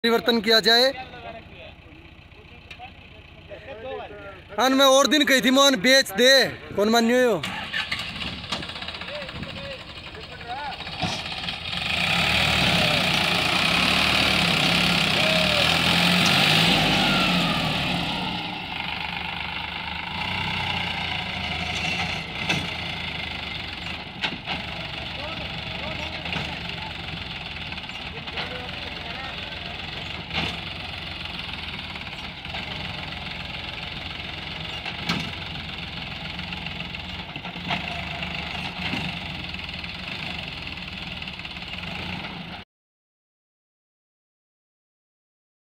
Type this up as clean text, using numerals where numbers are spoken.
परिवर्तन किया जाए। मैं और दिन कही थी मोहन बेच दे कौन मान्यो।